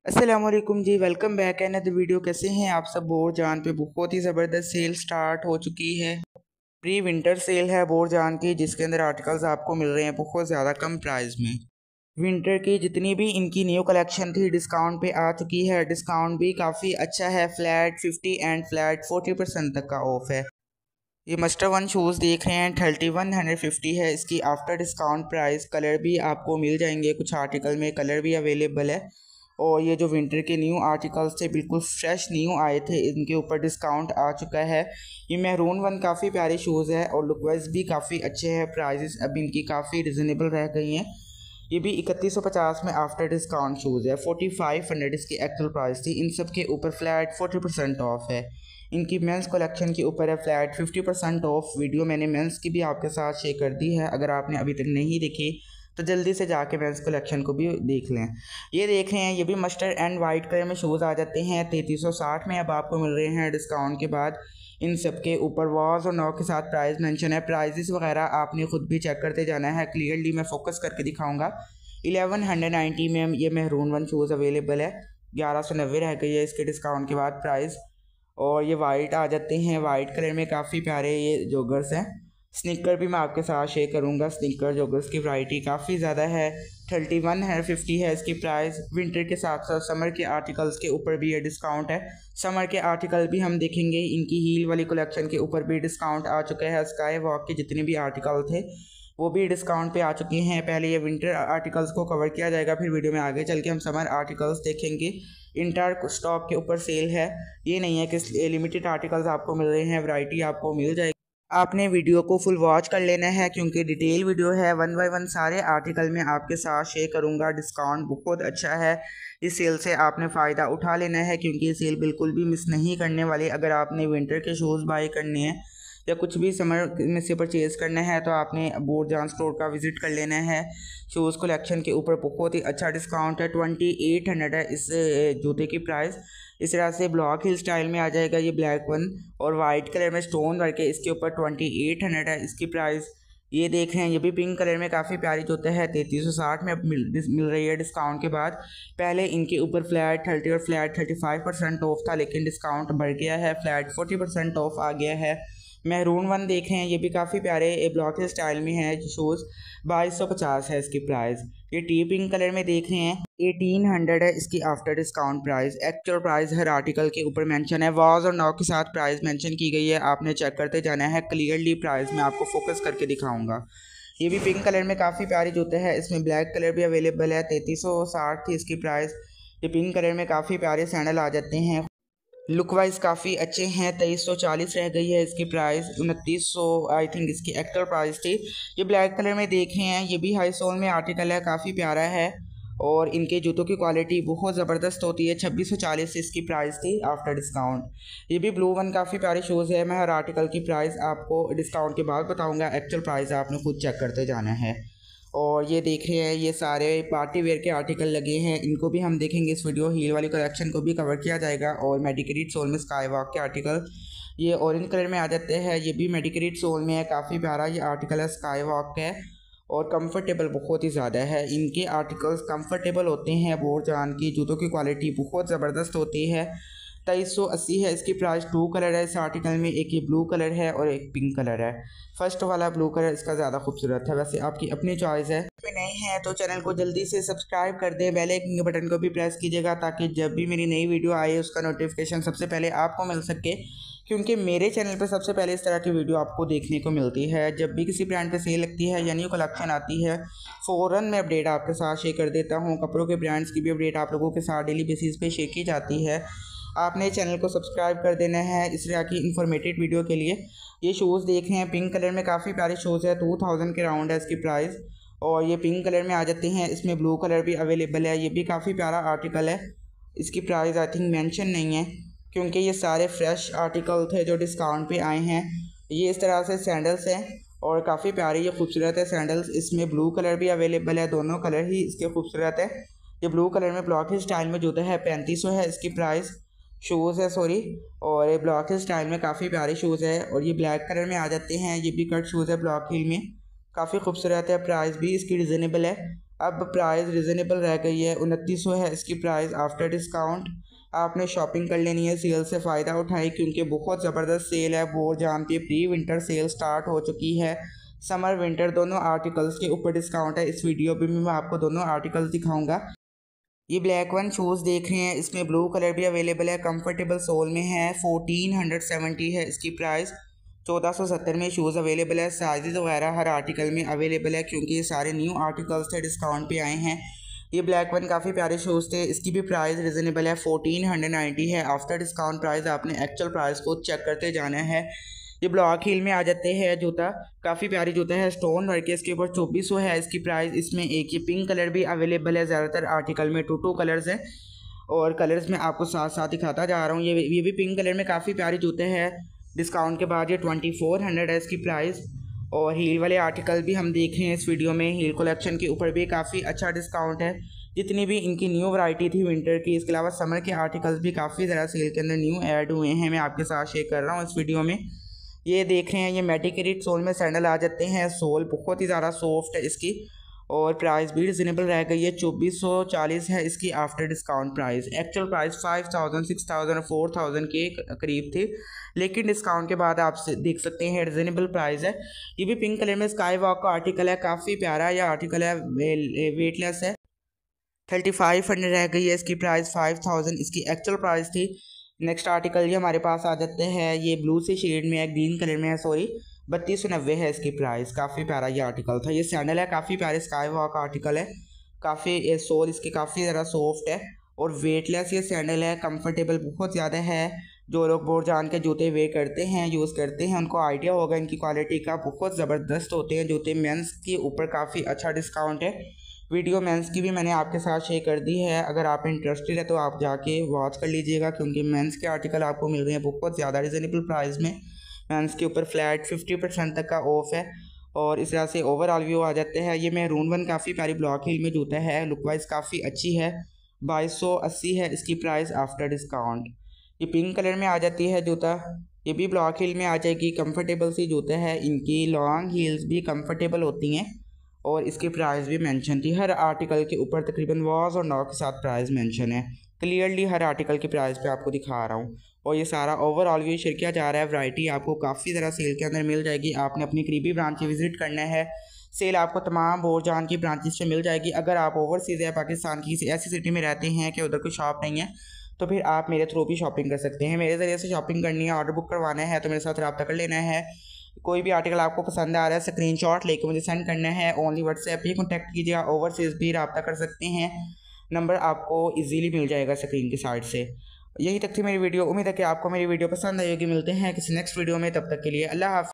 अस्सलामुअलैकुम जी, welcome back है अनदर वीडियो। कैसे हैं आप सब। बोरजान पे बहुत ही ज़बरदस्त सेल स्टार्ट हो चुकी है। प्री विंटर सेल है बोरजान की, जिसके अंदर आर्टिकल्स आपको मिल रहे हैं बहुत ज़्यादा कम प्राइस में। विंटर की जितनी भी इनकी न्यू कलेक्शन थी डिस्काउंट पे आ चुकी है। डिस्काउंट भी काफ़ी अच्छा है, फ्लैट 50 एंड फ्लैट 40% तक का ऑफ है। ये मस्टर वन शूज़ देख रहे हैं, 3150 है इसकी आफ्टर डिस्काउंट प्राइस। कलर भी आपको मिल जाएंगे, कुछ आर्टिकल में कलर भी अवेलेबल है। और ये जो विंटर के न्यू आर्टिकल्स थे बिल्कुल फ्रेश न्यू आए थे, इनके ऊपर डिस्काउंट आ चुका है। ये मैरून वन काफ़ी प्यारे शूज़ है और लुक वाइज भी काफ़ी अच्छे हैं। प्राइजेस अब इनकी काफ़ी रिजनेबल रह गई हैं। ये भी 3150 में आफ्टर डिस्काउंट शूज़ है। 4500 इसकी एक्चुअल प्राइस थी। इन सब के ऊपर फ्लैट 40% ऑफ है। इनकी मेंस कलेक्शन के ऊपर है फ्लैट 50% ऑफ। वीडियो मैंने मेंस की भी आपके साथ शेयर कर दी है, अगर आपने अभी तक नहीं देखी तो जल्दी से जाके मेंस कलेक्शन को भी देख लें। ये देख रहे हैं, ये भी मस्टर्ड एंड वाइट कलर में शूज़ आ जाते हैं। 3360 में अब आपको मिल रहे हैं डिस्काउंट के बाद। इन सब के ऊपर वॉज और नौ के साथ प्राइस मेंशन है। प्राइजेस वगैरह आपने खुद भी चेक करते जाना है, क्लियरली मैं फोकस करके दिखाऊंगा। 1190 में ये मेहरून वन शूज़ अवेलेबल है। 1190 रह गई है इसके डिस्काउंट के बाद प्राइस। और ये वाइट आ जाते हैं, वाइट कलर में काफ़ी प्यारे ये जॉगर्स हैं। स्निकर भी मैं आपके साथ शेयर करूंगा। स्निकर जॉगर्स की वैरायटी काफ़ी ज़्यादा है। 3150 है इसकी प्राइस। विंटर के साथ साथ समर के आर्टिकल्स के ऊपर भी ये डिस्काउंट है। समर के आर्टिकल भी हम देखेंगे। इनकी हील वाली कलेक्शन के ऊपर भी डिस्काउंट आ चुका है। स्काई वॉक के जितने भी आर्टिकल थे वो भी डिस्काउंट पे आ चुके हैं। पहले ये विंटर आर्टिकल्स को कवर किया जाएगा, फिर वीडियो में आगे चल के हम समर आर्टिकल्स देखेंगे। इंटर स्टॉक के ऊपर सेल है, ये नहीं है कि लिमिटेड आर्टिकल्स आपको मिल रहे हैं। वैरायटी आपको मिल जाएगी। आपने वीडियो को फुल वॉच कर लेना है क्योंकि डिटेल वीडियो है। वन बाय वन सारे आर्टिकल में आपके साथ शेयर करूंगा। डिस्काउंट बहुत अच्छा है, इस सेल से आपने फ़ायदा उठा लेना है क्योंकि ये सेल बिल्कुल भी मिस नहीं करने वाली। अगर आपने विंटर के शूज़ बाई करने हैं या कुछ भी समर में से परचेज़ करना है तो आपने बोरजान स्टोर का विज़िट कर लेना है। शूज़ कलेक्शन के ऊपर बहुत ही अच्छा डिस्काउंट है। 2800 है इस जूते की प्राइस। इस तरह से ब्लॉक हिल स्टाइल में आ जाएगा ये ब्लैक वन, और वाइट कलर में स्टोन वर्क है इसके ऊपर। 2800 है इसकी प्राइस। ये देख रहे हैं, ये भी पिंक कलर में काफ़ी प्यारी जूते है। 3360 में अब मिल रही है डिस्काउंट के बाद। पहले इनके ऊपर फ्लैट 30 और फ्लैट 35% ऑफ था, लेकिन डिस्काउंट बढ़ गया है, फ्लैट 40% ऑफ आ गया है। मैरून वन देख रहे हैं, ये भी काफ़ी प्यारे ब्लॉक स्टाइल में है शूज़। 2250 है इसकी प्राइस। ये टी पिंक कलर में देख रहे हैं, 1800 है इसकी after discount price. Actual price हर आर्टिकल के ऊपर मेंशन है, वॉज और नौ के साथ प्राइस मेंशन की गई है। आपने चेक करते जाना है, क्लियरली प्राइस मैं आपको फोकस करके दिखाऊंगा। ये भी पिंक कलर में काफ़ी प्यारी जूते हैं, इसमें ब्लैक कलर भी अवेलेबल है। 3360 थी इसकी प्राइस। ये पिंक कलर में काफ़ी प्यारे सैंडल आ जाते हैं, लुक वाइज काफ़ी अच्छे हैं। 2340 रह गई है इसकी प्राइस। 2900 आई थिंक इसकी एक्चुअल प्राइस थी। ये ब्लैक कलर में देख रहे हैं, ये भी हाई सोल में आर्टिकल है, काफ़ी प्यारा है और इनके जूतों की क्वालिटी बहुत ज़बरदस्त होती है। 2640 इसकी प्राइस थी आफ्टर डिस्काउंट। ये भी ब्लू वन काफ़ी प्यारे शूज़ है। मैं हर आर्टिकल की प्राइस आपको डिस्काउंट के बाद बताऊँगा, एक्चुअल प्राइस आपने खुद चेक करते जाना है। और ये देख रहे हैं, ये सारे पार्टी वेयर के आर्टिकल लगे हैं, इनको भी हम देखेंगे इस वीडियो। हील वाली कलेक्शन को भी कवर किया जाएगा। और मेडिकेटेड सोल में स्काई वॉक के आर्टिकल ये ऑरेंज कलर में आ जाते हैं। ये भी मेडिकेटेड सोल में है, काफ़ी प्यारा ये आर्टिकल है, स्काई वॉक है और कंफर्टेबल बहुत ही ज़्यादा है। इनके आर्टिकल्स कंफर्टेबल होते हैं। बोरजान की जूतों की क्वालिटी बहुत ज़बरदस्त होती है। 2380 है इसकी प्राइस। टू कलर है इस आर्टिकल में, एक ये ब्लू कलर है और एक पिंक कलर है। फर्स्ट वाला ब्लू कलर इसका ज़्यादा खूबसूरत है, वैसे आपकी अपनी चॉइस है। अगर नए हैं तो चैनल को जल्दी से सब्सक्राइब कर दें, बेल आइकन के बटन को भी प्रेस कीजिएगा ताकि जब भी मेरी नई वीडियो आए उसका नोटिफिकेशन सबसे पहले आपको मिल सके, क्योंकि मेरे चैनल पर सबसे पहले इस तरह की वीडियो आपको देखने को मिलती है। जब भी किसी ब्रांड पे सेल लगती है या न्यू कलेक्शन आती है, फ़ौरन मैं अपडेट आपके साथ शेयर कर देता हूँ। कपड़ों के ब्रांड्स की भी अपडेट आप लोगों के साथ डेली बेसिस पे शेयर की जाती है। आपने चैनल को सब्सक्राइब कर देना है इस तरह की इन्फॉर्मेटिव वीडियो के लिए। ये शूज़ देख रहे हैं, पिंक कलर में काफ़ी प्यारे शूज़ है। 2000 के राउंड है इसकी प्राइस। और ये पिंक कलर में आ जाते हैं, इसमें ब्लू कलर भी अवेलेबल है। ये भी काफ़ी प्यारा आर्टिकल है। इसकी प्राइस आई थिंक मेंशन नहीं है क्योंकि ये सारे फ्रेश आर्टिकल थे जो डिस्काउंट पे आए हैं। ये इस तरह से सैंडल्स हैं और काफ़ी प्यारी ये खूबसूरत है सैंडल्स। इसमें ब्लू कलर भी अवेलेबल है, दोनों कलर ही इसके खूबसूरत है। ये ब्लू कलर में ब्लॉक स्टाइल में जूता है, 3500 है इसकी प्राइस। शूज़ है सॉरी, और ये ब्लॉक स्टाइल में काफ़ी प्यारे शूज़ है। और ये ब्लैक कलर में आ जाते हैं, ये भी कट शूज़ है ब्लॉक हील में, काफ़ी खूबसूरत है। प्राइस भी इसकी रिजनेबल है। अब प्राइस रिजनेबल रह गई है, 2900 है इसकी प्राइस आफ्टर डिस्काउंट। आपने शॉपिंग कर लेनी है, सेल से फ़ायदा उठाएं क्योंकि बहुत ज़बरदस्त सेल है। बोर जानती है प्री विंटर सेल स्टार्ट हो चुकी है। समर विंटर दोनों आर्टिकल्स के ऊपर डिस्काउंट है। इस वीडियो पे मैं आपको दोनों आर्टिकल्स दिखाऊंगा। ये ब्लैक वन शूज़ देख रहे हैं, इसमें ब्लू कलर भी अवेलेबल है, कंफर्टेबल सोल में है। 1470 है इसकी प्राइस। 1470 में शूज़ अवेलेबल है। साइज़ वगैरह हर आर्टिकल में अवेलेबल है क्योंकि ये सारे न्यू आर्टिकल्स थे, डिस्काउंट पे आए हैं। ये ब्लैक वन काफ़ी प्यारे शूज़ थे, इसकी भी प्राइस रिजनेबल है। 1490 है आफ्टर डिस्काउंट प्राइस। आपने एक्चुअल प्राइस को चेक करते जाना है। ये ब्लॉक हील में आ जाते हैं जूता, काफ़ी प्यारी जूता है, स्टोन वर्क के इसके ऊपर। 2400 है इसकी प्राइस। इसमें एक ही पिंक कलर भी अवेलेबल है, ज़्यादातर आर्टिकल में टू कलर्स हैं और कलर्स में आपको साथ साथ दिखाता जा रहा हूँ। ये भी पिंक कलर में काफ़ी प्यारी जूते हैं। डिस्काउंट के बाद ये 2400 है इसकी प्राइस। और हील वाले आर्टिकल भी हम देख रहे हैं इस वीडियो में। हील कलेक्शन के ऊपर भी काफ़ी अच्छा डिस्काउंट है, जितनी भी इनकी न्यू वैरायटी थी विंटर की। इसके अलावा समर के आर्टिकल्स भी काफ़ी ज़्यादा सेल के अंदर न्यू ऐड हुए हैं, मैं आपके साथ शेयर कर रहा हूँ इस वीडियो में। ये देख रहे हैं, ये मेडिकेटेड सोल में सैंडल आ जाते हैं। सोल बहुत ही ज़्यादा सॉफ्ट है इसकी और प्राइस भी रिजनेबल रह गई है। 2440 है इसकी after discount price. Actual price 5000, 6000 और 4000 के करीब थी, लेकिन डिस्काउंट के बाद आप देख सकते हैं रिजनेबल प्राइस है। ये भी पिंक कलर में स्काई वॉक का आर्टिकल है, काफ़ी प्यारा यह आर्टिकल है, वेटलेस है। 3500 रह गई है इसकी प्राइस। 5000 इसकी एक्चुअल प्राइस थी। नेक्स्ट आर्टिकल ये हमारे पास आ जाते हैं, ये ब्लू से शेड में है, ग्रीन कलर में है सॉरी। 3290 है इसकी प्राइस। काफ़ी प्यारा ये आर्टिकल था। ये सैंडल है, काफ़ी प्यारे स्काई वॉक आर्टिकल है। काफ़ी सोल इसकी काफ़ी ज़्यादा सॉफ्ट है और वेटलेस ये सैंडल है, कंफर्टेबल बहुत ज़्यादा है। जो लोग बोर जान के जूते वे करते हैं, यूज़ करते हैं, उनको आइडिया होगा इनकी क्वालिटी का। बहुत ज़बरदस्त होते हैं जूते। मेंस के ऊपर काफ़ी अच्छा डिस्काउंट है। वीडियो मेंस की भी मैंने आपके साथ शेयर कर दी है, अगर आप इंटरेस्टेड है तो आप जाके वॉच कर लीजिएगा क्योंकि मेंस के आर्टिकल आपको मिल रहे हैं बहुत ज़्यादा रिजनेबल प्राइस में। मेंस के ऊपर फ्लैट 50% तक का ऑफ है। और इस तरह से ओवरऑल व्यू आ जाते हैं। ये मैरून वन काफ़ी प्यारी ब्लॉक हील में जूता है, लुक वाइज काफ़ी अच्छी है। 2280 है इसकी प्राइस आफ्टर डिस्काउंट। ये पिंक कलर में आ जाती है जूता, ये भी ब्लॉक हील में आ जाएगी। कंफर्टेबल सी जूता है, इनकी लॉन्ग हील्स भी कंफर्टेबल होती हैं और इसकी प्राइस भी मेंशन थी। हर आर्टिकल के ऊपर तकरीबन वॉज और नॉ के साथ प्राइस मेंशन है। क्लियरली हर आर्टिकल की प्राइस पे आपको दिखा रहा हूँ और ये सारा ओवरऑल व्यू शेयर किया जा रहा है। वैरायटी आपको काफ़ी ज़रा सेल के अंदर मिल जाएगी। आपने अपनी करीबी ब्रांच विजिट करना है। सेल आपको तमाम बोरजान की ब्रांचेस से मिल जाएगी। अगर आप ओवरसीज़ या पाकिस्तान की किसी ऐसी सिटी में रहते हैं कि उधर कोई शॉप नहीं है तो फिर आप मेरे थ्रू भी शॉपिंग कर सकते हैं। मेरे ज़रिए से शॉपिंग करनी है, ऑर्डर बुक करवाना है तो मेरे साथ रब्ता कर लेना है। कोई भी आर्टिकल आपको पसंद आ रहा है स्क्रीनशॉट लेके मुझे सेंड करना है। ओनली व्हाट्सएप ही कॉन्टैक्ट कीजिएगा, ओवरसीज़ भी रब्ता कर सकते हैं। नंबर आपको इजीली मिल जाएगा स्क्रीन की साइड से। यही तक थी मेरी वीडियो। उम्मीद है कि आपको मेरी वीडियो पसंद आई होगी। मिलते हैं किसी नेक्स्ट वीडियो में, तब तक के लिए अल्लाह हाफ़िज़।